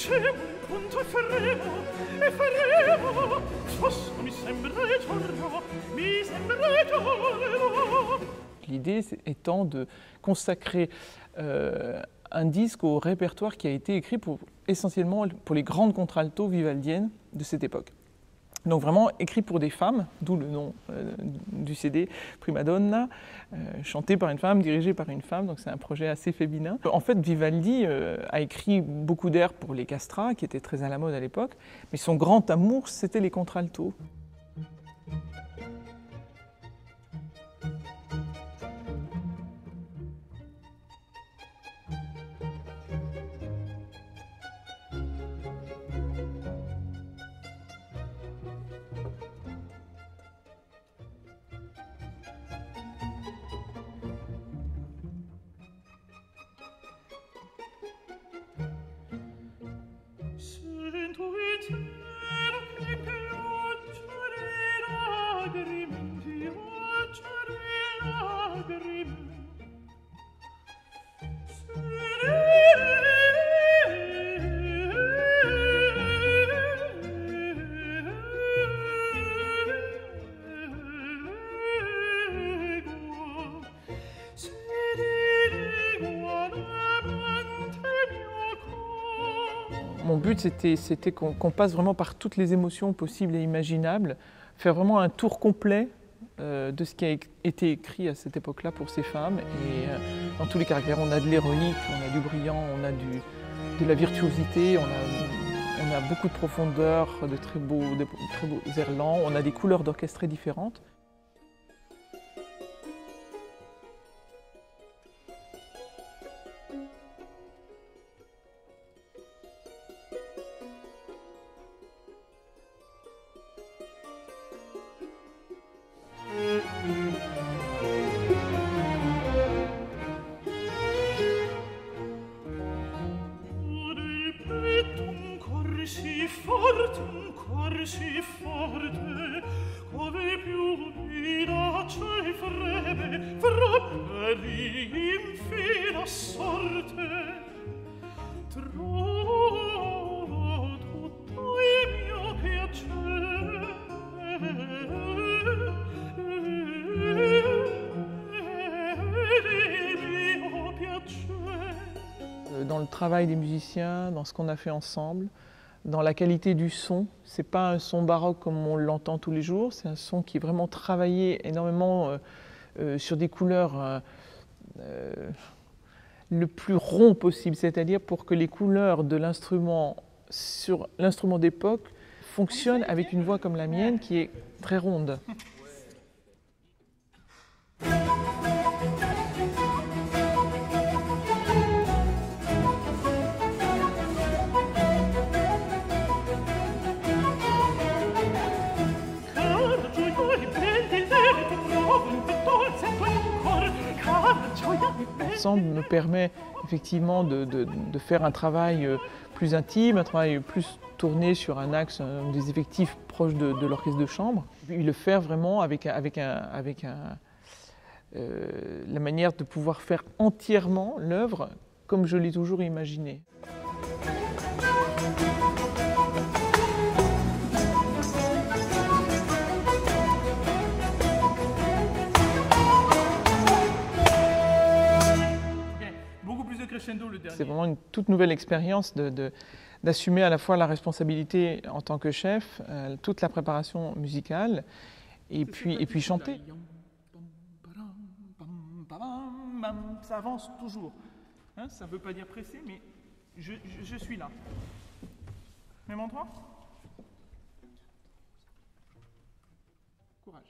L'idée étant de consacrer un disque au répertoire qui a été écrit essentiellement pour les grandes contraltos vivaldiennes de cette époque. Donc vraiment écrit pour des femmes, d'où le nom du CD, Prima Donna, chanté par une femme, dirigé par une femme, donc c'est un projet assez féminin. En fait, Vivaldi a écrit beaucoup d'airs pour les castrats, qui étaient très à la mode à l'époque, mais son grand amour, c'était les contraltos. Mon but, c'était qu'on passe vraiment par toutes les émotions possibles et imaginables, faire vraiment un tour complet de ce qui a été écrit à cette époque-là pour ces femmes. Et dans tous les caractères, on a de l'héroïque, on a du brillant, on a de la virtuosité, on a beaucoup de profondeur, de très beaux airs lents, on a des couleurs d'orchestre très différentes. Dans le travail des musiciens, dans ce qu'on a fait ensemble, dans la qualité du son. C'est pas un son baroque comme on l'entend tous les jours, c'est un son qui est vraiment travaillé énormément sur des couleurs le plus rond possible, c'est-à-dire pour que les couleurs de l'instrument sur l'instrument d'époque fonctionnent avec une voix comme la mienne qui est très ronde. L'ensemble me permet effectivement de faire un travail plus intime, un travail plus tourné sur un axe des effectifs proches de l'orchestre de chambre, et le faire vraiment avec la manière de pouvoir faire entièrement l'œuvre comme je l'ai toujours imaginé. C'est vraiment une toute nouvelle expérience d'assumer à la fois la responsabilité en tant que chef, toute la préparation musicale, et puis chanter. Ça avance toujours. Hein, ça ne veut pas dire pressé, mais je suis là. Même endroit ? Courage.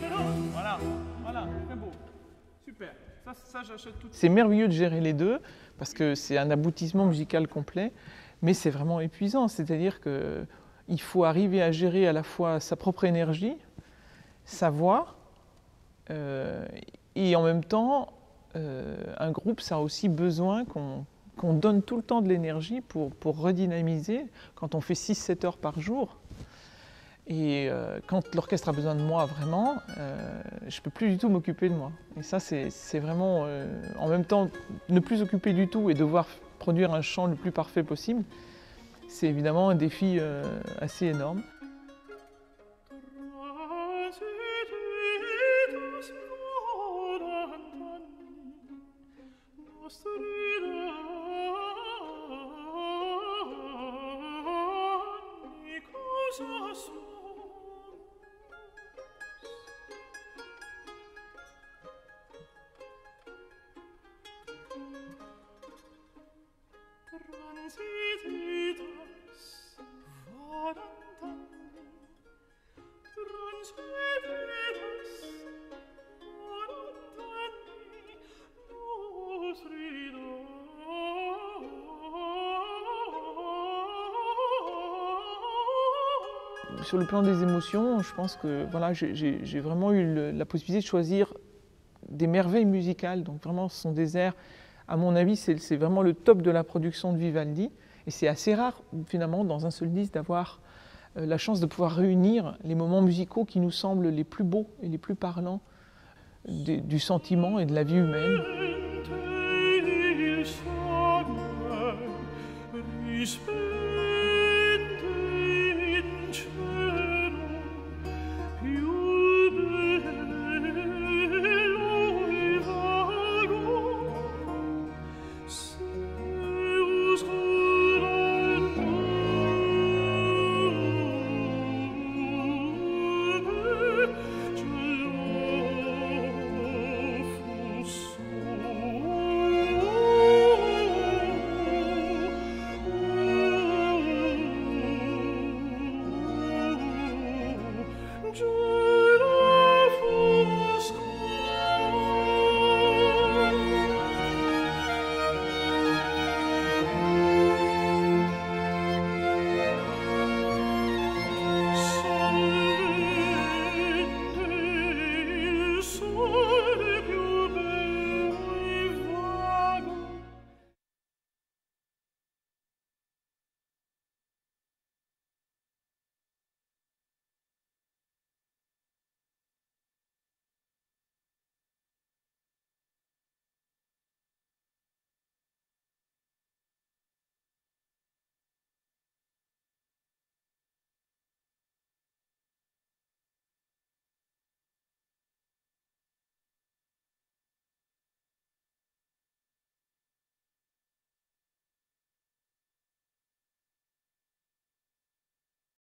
C'est merveilleux de gérer les deux parce que c'est un aboutissement musical complet, mais c'est vraiment épuisant. C'est-à-dire qu'il faut arriver à gérer à la fois sa propre énergie, sa voix, et en même temps, un groupe, ça a aussi besoin qu'on donne tout le temps de l'énergie pour redynamiser quand on fait 6-7 heures par jour. Et quand l'orchestre a besoin de moi vraiment, je ne peux plus du tout m'occuper de moi. Et ça, c'est vraiment, en même temps, ne plus s'occuper du tout et devoir produire un chant le plus parfait possible, c'est évidemment un défi assez énorme. Sur le plan des émotions, je pense que voilà, j'ai vraiment eu la possibilité de choisir des merveilles musicales. Donc vraiment, ce sont des airs, à mon avis, c'est vraiment le top de la production de Vivaldi. Et c'est assez rare, finalement, dans un seul disque, d'avoir la chance de pouvoir réunir les moments musicaux qui nous semblent les plus beaux et les plus parlants du sentiment et de la vie humaine.